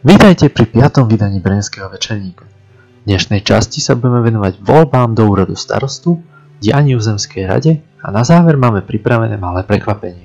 Vítajte pri 5. vydaní Brněnského večerníka. V dnešnej časti sa budeme venovať voľbám do úradu starostu, dianiu v zemskej rade a na záver máme pripravené malé prekvapenie.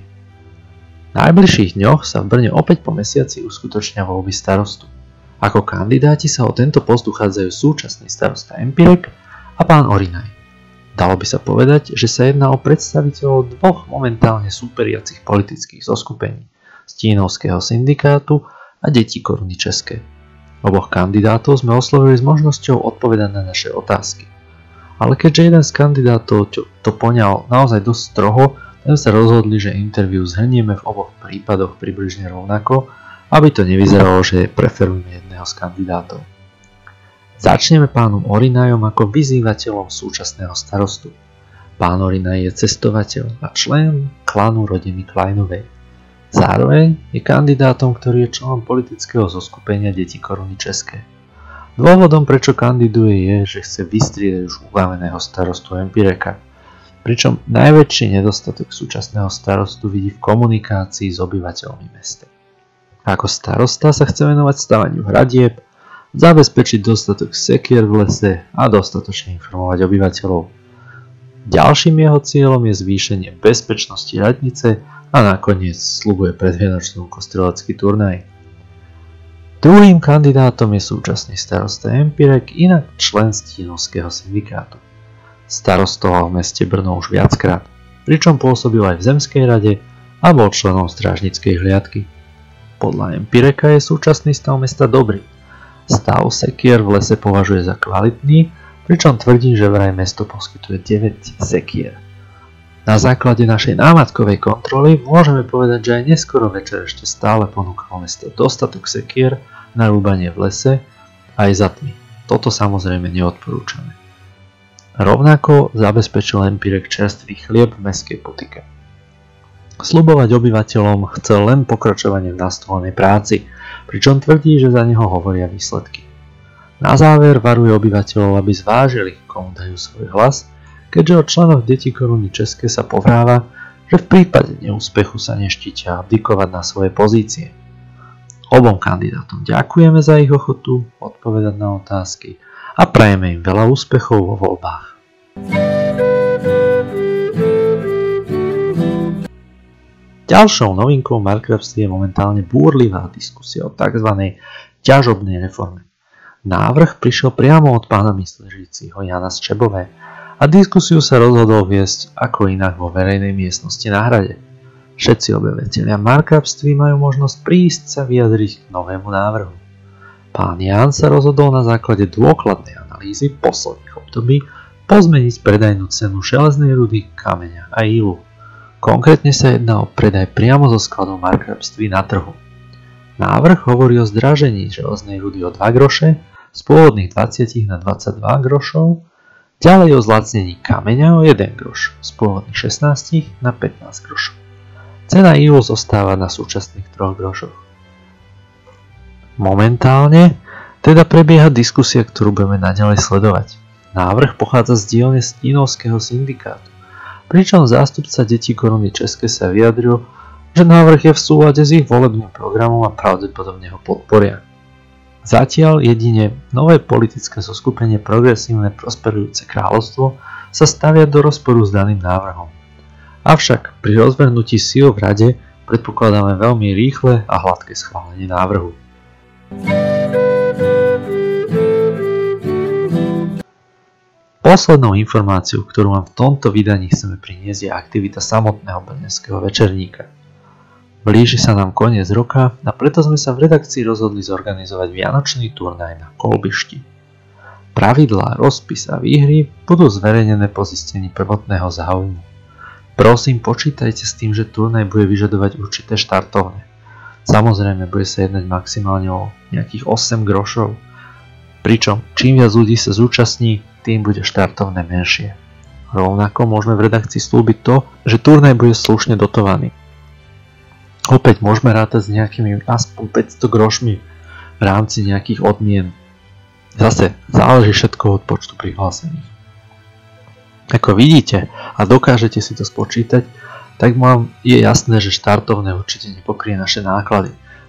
V najbližších dňoch sa v Brne opäť po mesiaci uskutočnia voľby starostu. Ako kandidáti sa o tento post uchádzajú súčasný starosta Empirek a pán Orinaj. Dalo by sa povedať, že sa jedná o predstaviteľov dvoch momentálne súperiacich politických zoskupení, Stínovského syndikátu a Detí koruny české. Oboch kandidátov sme oslovili s možnosťou odpovedať na naše otázky. Ale keďže jeden z kandidátov to poňal naozaj dosť stroho, tak sa rozhodli, že interview zhrnieme v oboch prípadoch približne rovnako, aby to nevyzeralo, že preferujeme jedného z kandidátov. Začneme pánom Orinajom ako vyzývateľom súčasného starostu. Pán Orinaj je cestovateľ a člen klanu rodiny Kleinovej. Zároveň je kandidátom, ktorý je členom politického zoskupenia Detí koruny české. Dôvodom, prečo kandiduje, je, že chce vystriedať už ubaveného starostu Empireka. Pričom najväčší nedostatok súčasného starostu vidí v komunikácii s obyvateľmi mesta. Ako starosta sa chce venovať stavaniu hradieb, zabezpečiť dostatok sekier v lese a dostatočne informovať obyvateľov. Ďalším jeho cieľom je zvýšenie bezpečnosti radnice a nakoniec sľubuje predvianočnú kostreľacký turnaj. Druhým kandidátom je súčasný starosta Empirek, inak člen Stínovského syndikátu. Starostoval v meste Brno už viackrát, pričom pôsobil aj v zemskej rade a bol členom strážnickej hliadky. Podľa Empireka je súčasný stav mesta dobrý. Stav sekier v lese považuje za kvalitný, pričom tvrdí, že vraj mesto poskytuje 9 sekier. Na základe našej námatkovej kontroly môžeme povedať, že aj neskoro večer ešte stále ponúkalo mesto dostatok sekier na rúbanie v lese aj za tmy. Toto samozrejme neodporúčame. Rovnako zabezpečil Empirek čerstvý chlieb v mestskej butike. Sľubovať obyvateľom chcel len pokračovanie v nastolenej práci, pričom tvrdí, že za neho hovoria výsledky. Na záver varuje obyvateľov, aby zvážili, komu dajú svoj hlas, keďže o členoch Detí koruny české sa povráva, že v prípade neúspechu sa neštítia abdikovať na svoje pozície. Obom kandidátom ďakujeme za ich ochotu odpovedať na otázky a prajeme im veľa úspechov vo voľbách. Ďalšou novinkou v markrabstve je momentálne búrlivá diskusia o tzv. Ťažobnej reforme. Návrh prišiel priamo od pána mysležíciho Jana z Čebové a diskusiu sa rozhodol viesť ako inak vo verejnej miestnosti na hrade. Všetci objavitelia markrabství majú možnosť prísť sa vyjadriť k novému návrhu. Pán Jan sa rozhodol na základe dôkladnej analýzy posledných období pozmeniť predajnú cenu železnej rudy, kameňa a ilu. Konkrétne sa jedná o predaj priamo zo skladov markrabství na trhu. Návrh hovorí o zdražení železnej rudy o 2 groše z pôvodných 20 na 22 grošov, ďalej o zlacnení kameňa o 1 groš z pôvodných 16 na 15 grošov. Cena ilu zostáva na súčasných 3 grošoch. Momentálne teda prebieha diskusia, ktorú budeme naďalej sledovať. Návrh pochádza z dielne Stínovského syndikátu, pričom zástupca Detí koruny české sa vyjadril, že návrh je v súlade s ich volebným programom a pravdepodobne ho podporia. Zatiaľ jedine nové politické zoskupenie Progresívne prosperujúce kráľovstvo sa stavia do rozporu s daným návrhom. Avšak pri rozvrhnutí síl v rade predpokladáme veľmi rýchle a hladké schválenie návrhu. Poslednou informáciou, ktorú vám v tomto vydaní chceme priniesť, je aktivita samotného Brněnského večerníka. Blíži sa nám koniec roka a preto sme sa v redakcii rozhodli zorganizovať vianočný turnaj na kolbišti. Pravidlá, rozpis a výhry budú zverejnené po zistení prvotného záujmu. Prosím, počítajte s tým, že turnaj bude vyžadovať určité štartovné. Samozrejme, bude sa jednať maximálne o nejakých 8 grošov, pričom čím viac ľudí sa zúčastní, tým bude štartovné menšie. Rovnako môžeme v redakcii slúbiť to, že turnaj bude slušne dotovaný. Opäť môžeme rátať s nejakými aspoň 500 grošmi v rámci nejakých odmien. Zase záleží všetko od počtu prihlásených. Ako vidíte a dokážete si to spočítať, tak vám je jasné, že štartovné určite nepokrie naše náklady.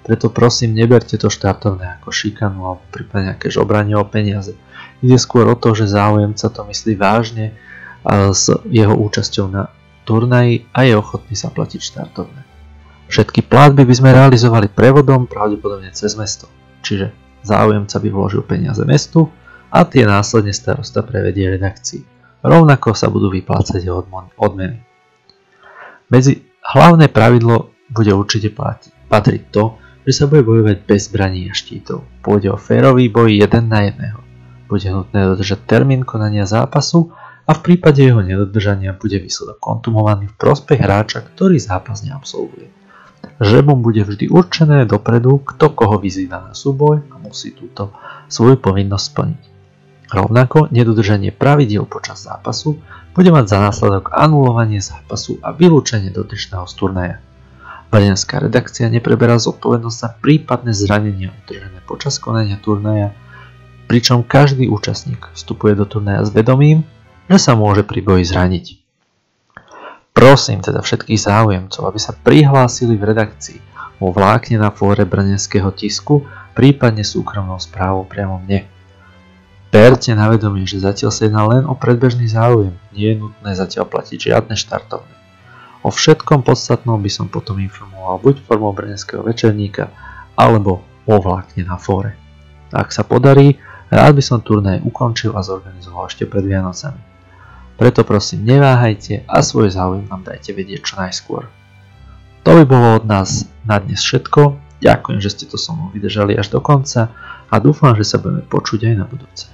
Preto prosím, neberte to štartovné ako šikanu alebo prípadne nejaké žobranie o peniaze. Ide skôr o to, že záujemca to myslí vážne s jeho účasťou na turnaji a je ochotný sa platiť štartovné. Všetky platby by sme realizovali prevodom pravdepodobne cez mesto, čiže záujemca by vložil peniaze mestu a tie následne starosta prevedie redakcii. Rovnako sa budú vyplácať odmeny. Medzi hlavné pravidlo bude určite patriť to, že sa bude bojovať bez zbraní a štítov. Pôjde o férový boj 1 na 1. Bude nutné dodržať termín konania zápasu a v prípade jeho nedodržania bude výsledok kontumovaný v prospech hráča, ktorý zápas neabsolvuje. Žrebom bude vždy určené dopredu, kto koho vyzýva na súboj a musí túto svoju povinnosť splniť. Rovnako nedodržanie pravidiel počas zápasu bude mať za následok anulovanie zápasu a vylúčenie dotyčného z turnaja. Brňanská redakcia nepreberá zodpovednosť za prípadné zranenia utržené počas konania turnaja, pričom každý účastník vstupuje do turnaja s vedomím, že sa môže pri boji zraniť. Prosím teda všetkých záujemcov, aby sa prihlásili v redakcii vo vlákne na fóre brňanského tisku, prípadne súkromnou správou priamo mne. Berte na vedomie, že zatiaľ sa jedná len o predbežný záujem, nie je nutné zatiaľ platiť žiadne štartovné. O všetkom podstatnom by som potom informoval buď formou brňanského večerníka, alebo vo vlákne na fóre. Ak sa podarí, rád by som turnaj ukončil a zorganizoval ešte pred Vianocami. Preto prosím neváhajte a svoj záujem nám dajte vedieť čo najskôr. To by bolo od nás na dnes všetko. Ďakujem, že ste to so mnou vydržali až do konca a dúfam, že sa budeme počuť aj na budúce.